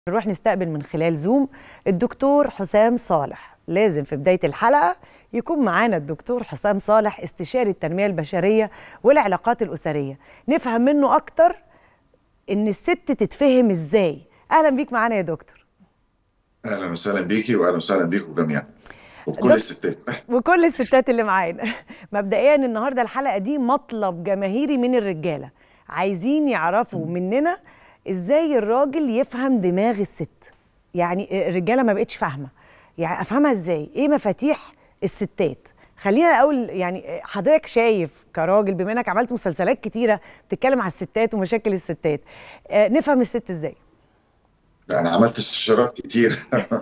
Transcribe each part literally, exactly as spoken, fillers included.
نروح نستقبل من خلال زوم الدكتور حسام صالح. لازم في بداية الحلقة يكون معانا الدكتور حسام صالح استشاري التنمية البشرية والعلاقات الأسرية، نفهم منه أكتر إن الست تتفهم إزاي. أهلا بيك معانا يا دكتور. اهلا وسهلا بيكي واهلا وسهلا بيكم جميعا وبكل الستات وكل الستات اللي معانا. مبدئيا النهارده الحلقة دي مطلب جماهيري من الرجالة، عايزين يعرفوا مننا ازاي الراجل يفهم دماغ الست. يعني الرجاله ما بقتش فاهمه، يعني افهمها ازاي؟ ايه مفاتيح الستات؟ خلينا اقول يعني حضرتك شايف كراجل، بما انك عملت مسلسلات كتيره بتتكلم على الستات ومشاكل الستات، آه نفهم الست ازاي؟ انا عملت استشارات كتير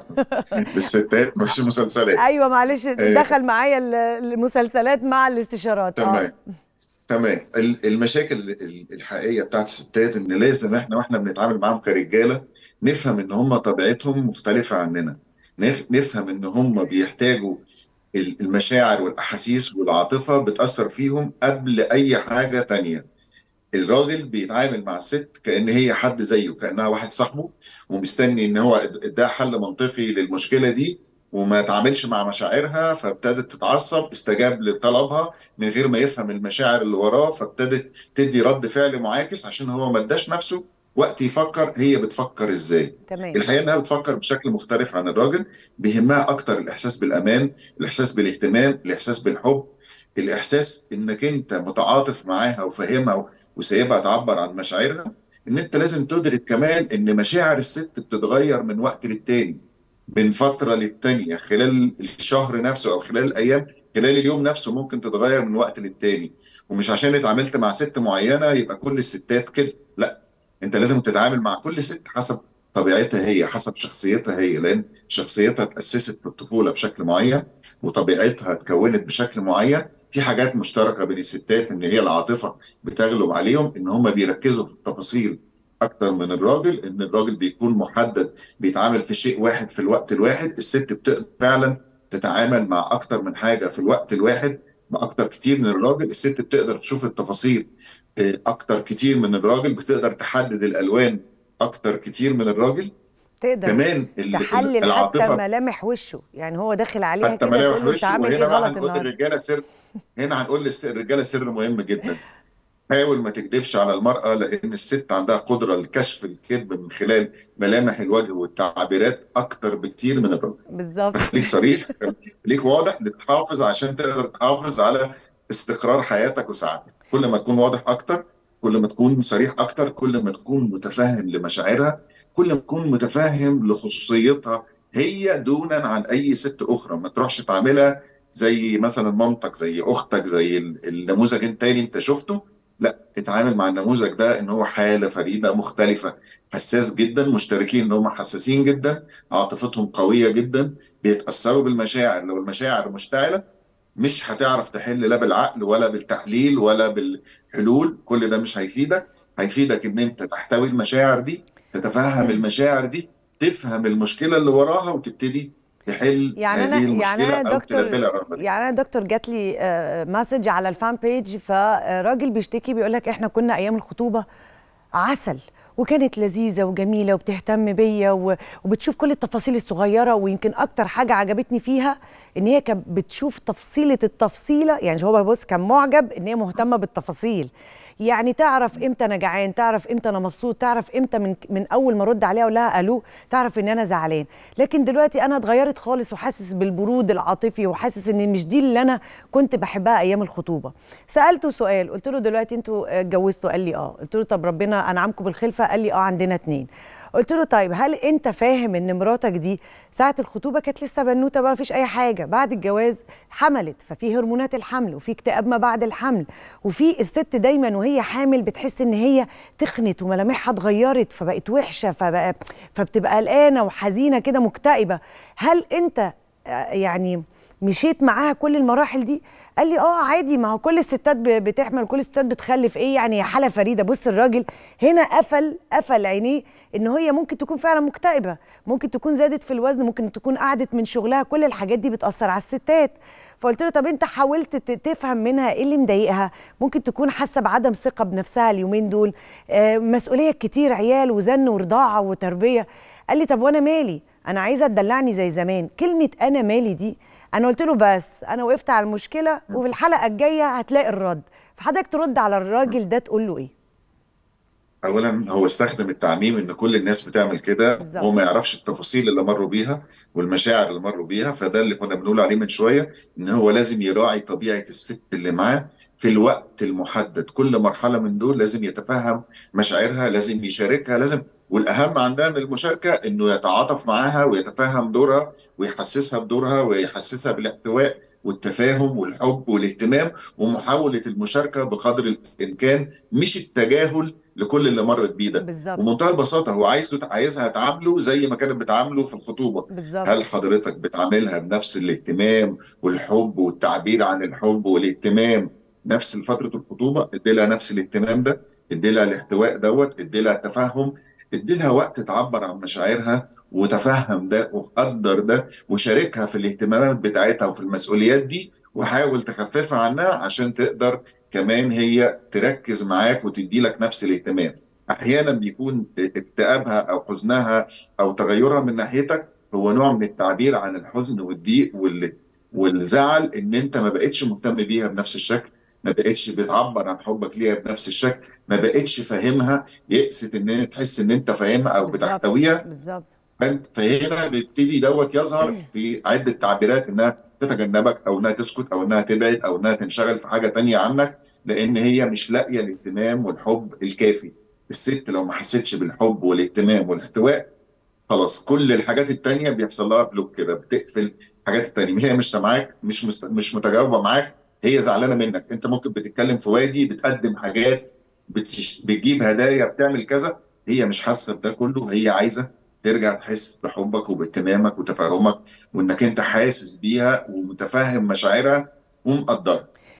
للستات مش مسلسلات. ايوه معلش، آه، دخل معايا المسلسلات مع الاستشارات. اه تمام تمام. ال- المشاكل ال- الحقيقيه بتاعت الستات ان لازم احنا واحنا بنتعامل معاهم كرجاله نفهم ان هم طبيعتهم مختلفه عننا. نف- نفهم ان هم بيحتاجوا ال- المشاعر والاحاسيس والعاطفه بتاثر فيهم قبل اي حاجه تانية. الراجل بيتعامل مع الست كأن هي حد زيه، كأنها واحد صاحبه ومستني ان هو اداها حل منطقي للمشكلة دي، وما تعاملش مع مشاعرها فابتدت تتعصب، استجاب لطلبها من غير ما يفهم المشاعر اللي وراه، فابتدت تدي رد فعل معاكس عشان هو ما اداش نفسه وقت يفكر هي بتفكر ازاي. تمام. الحقيقة انها بتفكر بشكل مختلف عن الراجل، بيهمها اكتر الاحساس بالامان، الاحساس بالاهتمام، الاحساس بالحب، الاحساس انك انت متعاطف معاها وفاهمها وسايبها تعبر عن مشاعرها. ان انت لازم تدرك كمان ان مشاعر الست بتتغير من وقت للتاني، من فترة للتانية، خلال الشهر نفسه او خلال الايام، خلال اليوم نفسه ممكن تتغير من وقت للتاني. ومش عشان اتعاملت مع ست معينة يبقى كل الستات كده، لا، انت لازم تتعامل مع كل ست حسب طبيعتها هي، حسب شخصيتها هي، لان شخصيتها اتأسست في الطفولة بشكل معين وطبيعتها اتكونت بشكل معين. في حاجات مشتركة بين الستات ان هي العاطفة بتغلب عليهم، ان هم بيركزوا في التفاصيل اكتر من الراجل، ان الراجل بيكون محدد بيتعامل في شيء واحد في الوقت الواحد. الست بتقدر فعلا تتعامل مع اكتر من حاجة في الوقت الواحد باكتر كتير من الراجل. الست بتقدر تشوف التفاصيل آه، اكتر كتير من الراجل، بتقدر تحدد الالوان اكتر كتير من الراجل. تقدر كمان ال- ال- تحلل حتى العاطفة، ملامح وشه، يعني هو داخل عليها حتى كده ملامح تقول له انت وشه. عامل ايه وهنا بقى غلط هنقول النهارده. للرجاله سر، هنا هنقول للرجاله سر مهم جدا. حاول ما تكذبش على المرأة، لأن الست عندها قدرة لكشف الكذب من خلال ملامح الوجه والتعبيرات أكتر بكتير من الراجل. بالظبط. خليك صريح، خليك واضح لتحافظ عشان تقدر تحافظ على استقرار حياتك وسعادتك. كل ما تكون واضح أكتر، كل ما تكون صريح أكتر، كل ما تكون متفهم لمشاعرها، كل ما تكون متفهم لخصوصيتها هي دونا عن أي ست أخرى. ما تروحش تعاملها زي مثلا مامتك، زي أختك، زي النموذج التاني أنت شفته. لا، اتعامل مع النموذج ده ان هو حاله فريده مختلفه، حساس جدا، مشتركين ان هم حساسين جدا، عاطفتهم قويه جدا، بيتاثروا بالمشاعر. لو المشاعر مشتعله مش هتعرف تحل، لا بالعقل ولا بالتحليل ولا بالحلول، كل ده مش هيفيدك. هيفيدك ان انت تحتوي المشاعر دي، تتفهم المشاعر دي، تفهم المشكله اللي وراها وتبتدي تحل يعني هذه انا يعني المشكله انا او دكتور تلبي لها الرغبه دي. يعني انا دكتور جات لي مسج على الفان بيج، فراجل بيشتكي بيقول لك احنا كنا ايام الخطوبه عسل، وكانت لذيذه وجميله وبتهتم بيا و- وبتشوف كل التفاصيل الصغيره، ويمكن اكتر حاجه عجبتني فيها ان هي كانت بتشوف تفصيله التفصيله. يعني هو بص كان معجب ان هي مهتمه بالتفاصيل، يعني تعرف امتى انا جعان، تعرف امتى انا مبسوط، تعرف امتى من من اول ما ارد عليها اقول لها الو تعرف ان انا زعلان. لكن دلوقتي انا اتغيرت خالص وحاسس بالبرود العاطفي، وحاسس ان مش دي اللي انا كنت بحبها ايام الخطوبه. سالته سؤال، قلت له دلوقتي انتوا اتجوزتوا؟ قال لي اه. قلت له طب ربنا انعمكم بالخلفه؟ قال لي اه عندنا اتنين. قلت له طيب هل انت فاهم ان مراتك دي ساعه الخطوبه كانت لسه بنوته بقى مفيش اي حاجه، بعد الجواز حملت، ففي هرمونات الحمل وفي اكتئاب ما بعد الحمل، وفي الست دايما وهي حامل بتحس ان هي تخنت وملامحها اتغيرت فبقت وحشه، فبقى فبتبقى قلقانه وحزينه كده مكتئبه. هل انت آه، يعني مشيت معاها كل المراحل دي؟ قال لي اه عادي، ما هو كل الستات ب- بتحمل، كل الستات بتخلف، ايه يعني هي حاله فريده. بص الراجل هنا قفل قفل عينيه ان هي ممكن تكون فعلا مكتئبه، ممكن تكون زادت في الوزن، ممكن تكون قعدت من شغلها، كل الحاجات دي بتاثر على الستات. فقلت له طب انت حاولت ت- تفهم منها ايه اللي مضايقها؟ ممكن تكون حاسه بعدم ثقه بنفسها اليومين دول، آه، مسؤوليه كتير، عيال وزن ورضاعه وتربيه. قال لي طب وانا مالي، انا عايزه تدلعني زي زمان. كلمه انا مالي دي انا قلت له بس انا وقفت على المشكله، وفي الحلقه الجايه هتلاقي الرد. فحضرتك ترد على الراجل ده تقول له ايه؟ اولا هو استخدم التعميم ان كل الناس بتعمل كده، بالظبط. هو ما يعرفش التفاصيل اللي مروا بيها والمشاعر اللي مروا بيها. فده اللي كنا بنقول عليه من شويه، ان هو لازم يراعي طبيعه الست اللي معاه في الوقت المحدد. كل مرحله من دول لازم يتفهم مشاعرها، لازم يشاركها، لازم، والاهم عندها من المشاركه انه يتعاطف معاها ويتفهم دورها ويحسسها بدورها ويحسسها بالاحتواء والتفاهم والحب والاهتمام، ومحاوله المشاركه بقدر الامكان، مش التجاهل لكل اللي مرت بيه ده. بالظبط. ومنتهى البساطه هو عايزه عايزها تعامله زي ما كانت بتعامله في الخطوبه. بالظبط. هل حضرتك بتعاملها بنفس الاهتمام والحب والتعبير عن الحب والاهتمام نفس فتره الخطوبه؟ ادي لها نفس الاهتمام ده، ادي لها الاحتواء دوت، ادي لها التفهم، ادي لها وقت تعبر عن مشاعرها وتفهم ده وقدر ده، وشاركها في الاهتمامات بتاعتها وفي المسؤوليات دي، وحاول تخففها عنها عشان تقدر كمان هي تركز معاك وتدي لك نفس الاهتمام. احيانا بيكون اكتئابها او حزنها او تغيرها من ناحيتك هو نوع من التعبير عن الحزن والضيق وال... والزعل، ان انت ما بقتش مهتم بيها بنفس الشكل، ما بقتش بتعبر عن حبك ليها بنفس الشكل، ما بقتش فاهمها، يقصد ان انت تحس ان انت فاهمها او بالظبط. بتحتويها. بالظبط. فانت فهنا بيبتدي دوت يظهر في عده تعبيرات، انها تتجنبك او انها تسكت او انها تبعد او انها تنشغل في حاجه تانية عنك، لان هي مش لاقيه الاهتمام والحب الكافي. الست لو ما حسيتش بالحب والاهتمام والاحتواء، خلاص كل الحاجات التانية بيحصل لها بلوك كده، بتقفل الحاجات التانية. هي مش سامعاك، مش مست... مش متجاوبه معاك، هي زعلانه منك. انت ممكن بتتكلم في وادي، بتقدم حاجات، بتش... بتجيب هدايا، بتعمل كذا، هي مش حاسه بده كله. هي عايزه ترجع تحس بحبك وباهتمامك وتفاهمك، وانك انت حاسس بيها ومتفهم مشاعرها ومقدرها.